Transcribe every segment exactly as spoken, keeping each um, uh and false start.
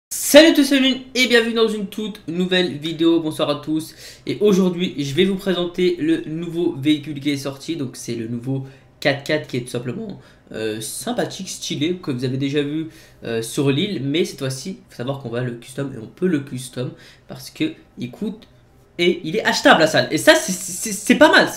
Salut à tous, salut et bienvenue dans une toute nouvelle vidéo. Bonsoir à tous. Et aujourd'hui, je vais vous présenter le nouveau véhicule qui est sorti. Donc, c'est le nouveau quatre-quatre qui est tout simplement euh, sympathique, stylé, que vous avez déjà vu euh, sur l'île. Mais cette fois-ci, il faut savoir qu'on va le custom et on peut le custom parce que il coûte et il est achetable la salle. Et ça, c'est pas mal.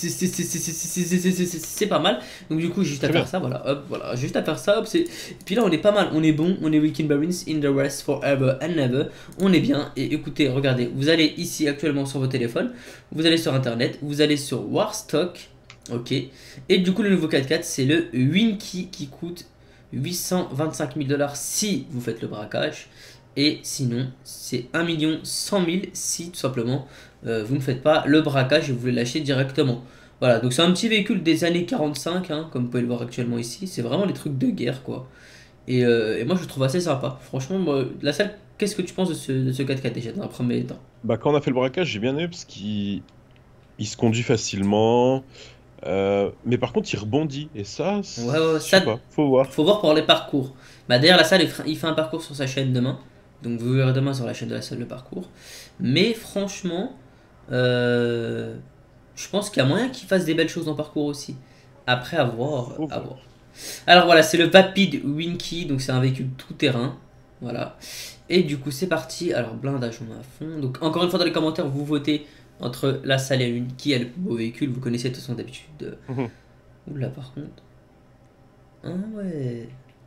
C'est pas mal. Donc, du coup, juste à Très faire bien. ça, voilà, hop, voilà, juste à faire ça, hop, c'est. Et puis là, on est pas mal, on est bon, on est Weekend Barons in the West forever and never. On est bien. Et écoutez, regardez, vous allez ici actuellement sur vos téléphones, vous allez sur internet, vous allez sur Warstock, ok. Et du coup, le nouveau quatre-quatre, c'est le Winky qui coûte huit cent vingt-cinq mille dollars si vous faites le braquage. Et sinon, c'est un million cent mille si tout simplement euh, vous ne faites pas le braquage et vous voulez l'acheter directement. Voilà, donc c'est un petit véhicule des années quarante-cinq, hein, comme vous pouvez le voir actuellement ici. C'est vraiment les trucs de guerre, quoi. Et, euh, et moi, je le trouve assez sympa. Franchement, moi, la salle, qu'est-ce que tu penses de ce, de ce quatre-quatre déjà, dans un premier temps? Bah, quand on a fait le braquage, j'ai bien aimé parce qu'il il se conduit facilement. Euh, mais par contre, il rebondit. Et ça, Ouais, ouais, ouais, je sais ça, pas, faut voir. faut voir pour les parcours. Bah, d'ailleurs, la salle, il fera- il fait un parcours sur sa chaîne demain. Donc, vous verrez demain sur la chaîne de la salle le parcours. Mais franchement, euh, je pense qu'il y a moyen qu'il fasse des belles choses en parcours aussi. Après, à voir, Faut à voir. voir. Alors voilà, c'est le Vapid Winky, donc c'est un véhicule tout-terrain. Voilà. Et du coup, c'est parti. Alors, blindage, on est à fond. Donc, encore une fois, dans les commentaires, vous votez entre la salle et la Winky, qui est le plus beau véhicule. Vous connaissez de toute façon d'habitude. euh. Mhm. Oula, par contre. Ah ouais.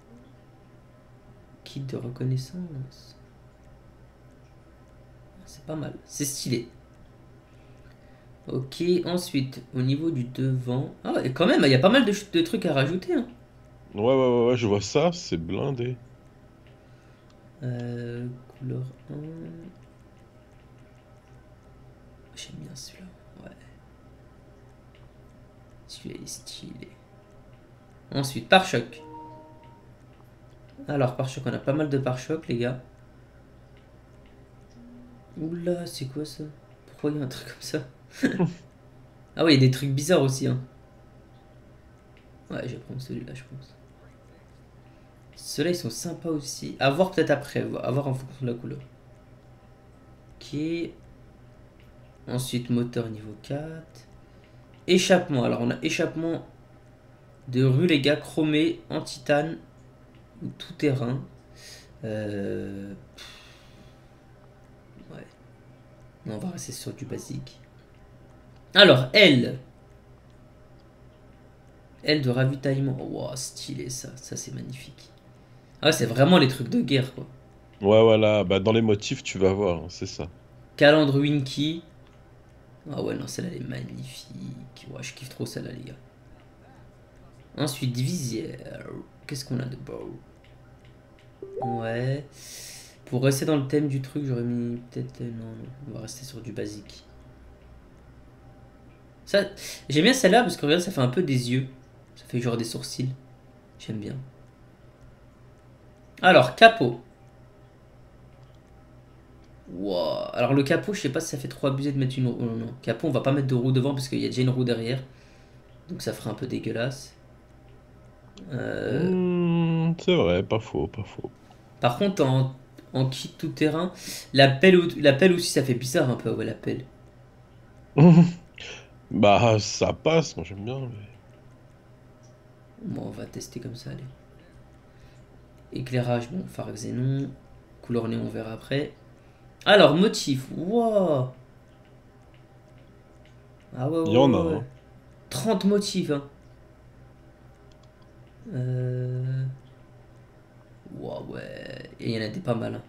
Kit de reconnaissance. C'est pas mal. C'est stylé. Ok, ensuite, au niveau du devant. Ah, et quand même, il y a pas mal de, de trucs à rajouter, hein. Ouais, ouais, ouais, ouais, je vois ça, c'est blindé. Euh, couleur un. J'aime bien celui-là. Ouais. Celui-là, il est stylé. Ensuite, pare-choc. Alors, pare-choc, on a pas mal de pare-choc, les gars. Oula, c'est quoi ça? Pourquoi il y a un truc comme ça? Ah ouais, il y a des trucs bizarres aussi, hein. Ouais, je vais prendre celui-là, je pense. Ceux-là, ils sont sympas aussi. À voir peut-être après, à voir en fonction de la couleur. Ok. Ensuite, moteur niveau quatre. Échappement. Alors, on a échappement de rue, les gars, chromé, en titane ou tout terrain. Euh... Ouais. Non, on va rester sur du basique. Alors, L. L de ravitaillement. Oh, wow, stylé ça. Ça, c'est magnifique. Ah ouais, c'est vraiment les trucs de guerre, quoi. Ouais, voilà, bah dans les motifs, tu vas voir, hein, c'est ça. Calandre Winky. Ah ouais, non, celle-là, elle est magnifique. Ouais, je kiffe trop celle-là, les gars. Ensuite, visière. Qu'est-ce qu'on a de beau? Ouais. Pour rester dans le thème du truc, j'aurais mis peut-être... euh, Non, non, on va rester sur du basique. Ça, j'aime bien celle-là parce que regarde, ça fait un peu des yeux. Ça fait genre des sourcils. J'aime bien. Alors, capot. Wow. Alors le capot, je sais pas si ça fait trop abusé de mettre une roue. Non, non. Capot, on va pas mettre de roue devant parce qu'il y a déjà une roue derrière. Donc ça ferait un peu dégueulasse. Euh, Hmm, c'est vrai, pas faux, pas faux. Par contre, en, en kit tout terrain, la pelle, la pelle aussi, ça fait bizarre un peu, ouais, la pelle. Bah, ça passe, moi j'aime bien. mais- Bon, on va tester comme ça, allez. Éclairage, bon, phare xénon. Couleur néon, on verra après. Alors, motif. Wow. Ah ouais, Il y en a, ouais, ouais, ouais. hein. trente motifs, hein. Euh... Wow, ouais. Et il y en a des pas mal, hein.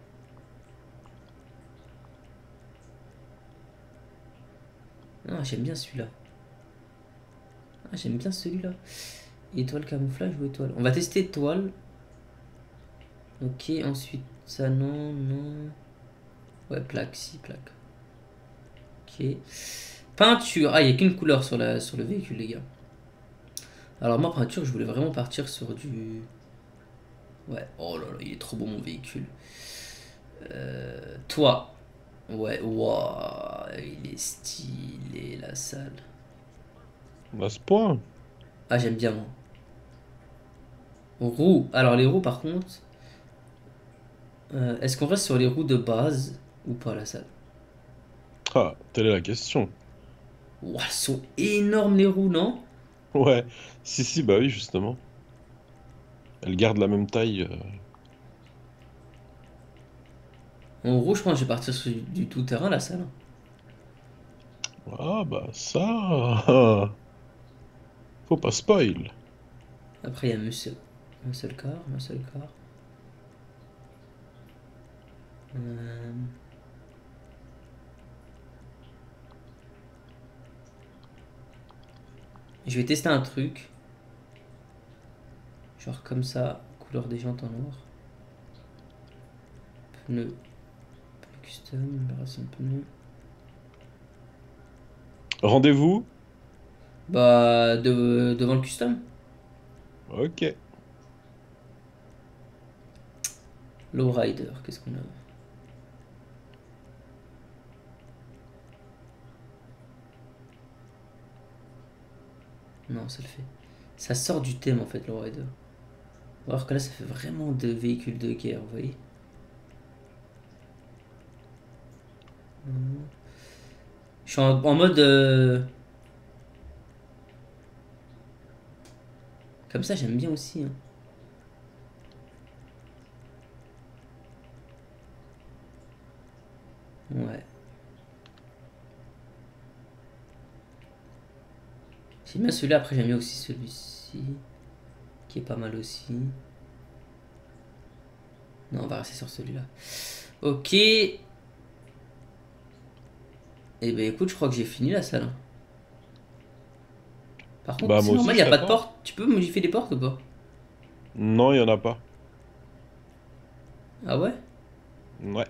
Ah, j'aime bien celui-là. Ah, j'aime bien celui-là. Étoile camouflage ou étoile? On va tester étoile. Ok, ensuite, ça non, non. Ouais, plaque, si, plaque. Ok. Peinture. Ah, il n'y a qu'une couleur sur, la, sur le véhicule, les gars. Alors, moi, peinture, je voulais vraiment partir sur du. Ouais, oh là là, il est trop beau mon véhicule. Euh, toi. Ouais, waouh, il est stylé la salle. À ce point. Ah, j'aime bien moi. Roues. Alors, les roues, par contre. Euh, Est-ce qu'on reste sur les roues de base ou pas la salle? Ah, telle est la question. Ouah, elles sont énormes les roues, non? Ouais, si, si, bah oui, justement. Elle garde la même taille. euh. En rouge, je pense que je vais partir sur du, du tout-terrain la salle. Ah, bah ça. Faut pas spoil. Après, il y a Muscle. Muscle car, Muscle car. Euh, Je vais tester un truc. Genre comme ça, couleur des jantes en noir. Pneu. Pneu custom, libération de pneu. Rendez-vous? Bah, de, devant le custom. Ok. Lowrider, qu'est-ce qu'on a? Non, ça le fait. Ça sort du thème en fait, Lowrider. Alors que là, ça fait vraiment de véhicules de guerre, vous voyez? Je suis en, en mode. euh, Comme ça, j'aime bien aussi, hein. Ouais. J'aime bien celui-là, après j'aime bien aussi celui-ci. Qui est pas mal aussi. Non, on va rester sur celui-là. Ok. Eh ben écoute, je crois que j'ai fini la salle, hein. Par contre, Bah c'est moi aussi, normal, il je n'y a pas de t'attends. porte. Tu peux modifier les portes ou pas? Non, il y en a pas. Ah ouais? Ouais.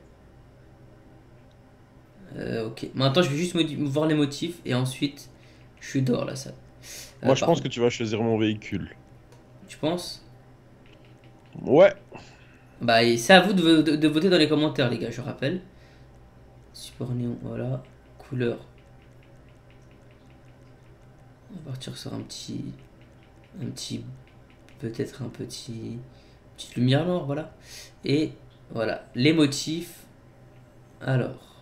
Euh, ok. Maintenant, je vais juste modi- voir les motifs et ensuite, je suis dehors la salle. Euh, Moi, je par pense contre, que tu vas choisir mon véhicule. tu penses? Ouais. Bah, et c'est à vous de, de- de voter dans les commentaires, les gars, je rappelle. Support néon, voilà. Couleur. On va partir sur un petit. Un petit. Peut-être un petit. Petite lumière noire, voilà. Et voilà. Les motifs. Alors.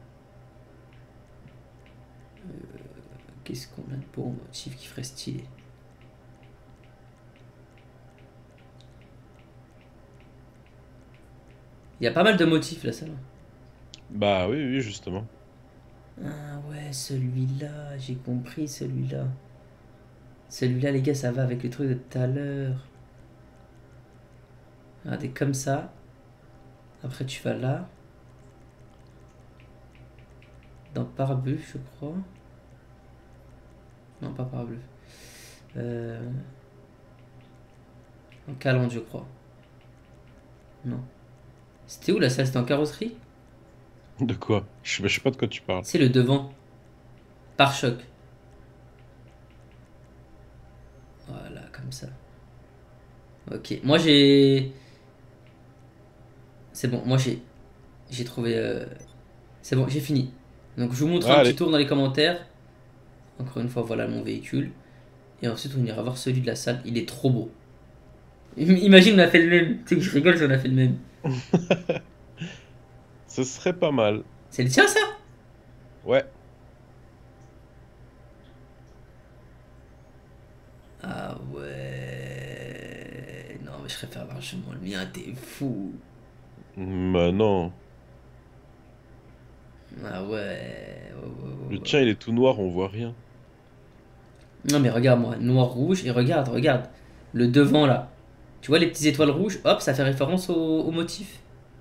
Qu'est-ce qu'on a de beau motif qui ferait stylé? Il y a pas mal de motifs là, ça. Bah oui, oui, justement. Ah ouais, celui-là, j'ai compris celui-là. Celui-là, les gars, ça va avec le truc de tout à l'heure. Regardez, comme ça. Après, tu vas là. Dans pare-buff, je crois. Non, pas pare-buff. Euh... En calandre, je crois. Non. C'était où la salle? C'était en carrosserie? De quoi? Je sais je sais pas de quoi tu parles. C'est le devant. Pare-choc. Voilà, comme ça. Ok. Moi, j'ai... C'est bon, moi, j'ai... J'ai trouvé... euh, C'est bon, j'ai fini. Donc, je vous montre un petit Allez. tour dans les commentaires. Encore une fois, voilà mon véhicule. Et ensuite, on ira voir celui de la salle. Il est trop beau. Imagine, on a fait le même. Tu sais que je rigole si on a fait le même. Ce serait pas mal. C'est le tien, ça? Ouais. Ah ouais. Non, mais je préfère largement le mien, t'es fou. Bah non. Ah ouais. Ouais, ouais, Le ouais, tien, ouais. il est tout noir, on voit rien. Non, mais regarde-moi, noir, rouge, et regarde, regarde. Le devant là. Tu vois les petites étoiles rouges? Hop, ça fait référence au, au motif.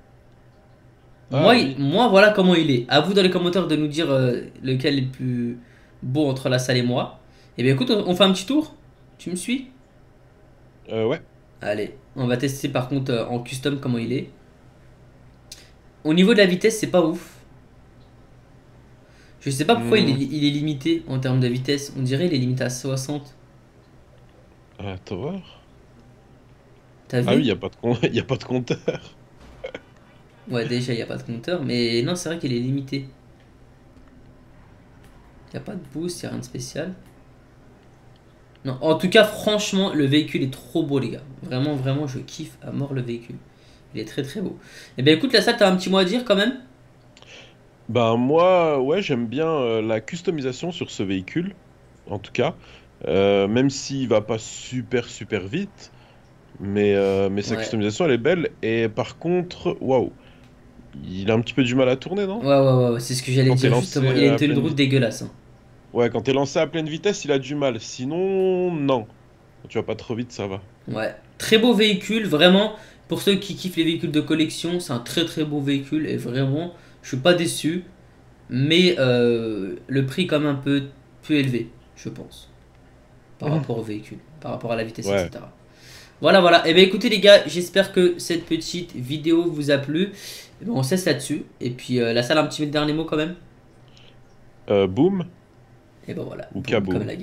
Ah Moi, il- oui. moi, voilà comment il est. À vous dans les commentaires de nous dire euh, lequel est le plus beau entre la salle et moi. Et bien écoute, on, on fait un petit tour? Tu me suis? Euh, ouais. Allez, on va tester par contre euh, en custom comment il est. Au niveau de la vitesse, c'est pas ouf. Je sais pas pourquoi il est, Hmm. il est limité en termes de vitesse. On dirait il est limité à soixante. Attends voir. T'as Ah oui, il vu? y a pas de con... y a pas de compteur. Ouais, déjà, il n'y a pas de compteur. Mais non, c'est vrai qu'il est limité. Il n'y a pas de boost, il n'y a rien de spécial. Non, en tout cas, franchement, le véhicule est trop beau, les gars. Vraiment, vraiment, je kiffe à mort le véhicule. Il est très très beau. Et bien écoute, la salle, t'as un petit mot à dire quand même? Ben moi, ouais, j'aime bien euh, la customisation sur ce véhicule, en tout cas. Euh, même s'il va pas super super vite, mais, euh, mais sa Ouais. customisation elle est belle. Et par contre, waouh, il a un petit peu du mal à tourner, non? Ouais, ouais, ouais, ouais, c'est ce que j'allais Quand t'es dire lancé justement. Il a une à tenue de pleine route vitesse. dégueulasse, hein. Ouais, quand t'es lancé à pleine vitesse, il a du mal. Sinon, non. Quand tu vas pas trop vite, ça va. Ouais. Très beau véhicule, vraiment. Pour ceux qui kiffent les véhicules de collection, c'est un très très beau véhicule. Et vraiment, je suis pas déçu. Mais euh, le prix, quand même, un peu plus élevé, je pense. Par rapport au véhicule, par rapport à la vitesse, Ouais. et cetera. Voilà, voilà. Et bien écoutez les gars, j'espère que cette petite vidéo vous a plu. Eh ben, on cesse là-dessus. Et puis euh, la salle, un petit dernier mot quand même. Euh, boom Et ben voilà, ou boum, comme kaboom? la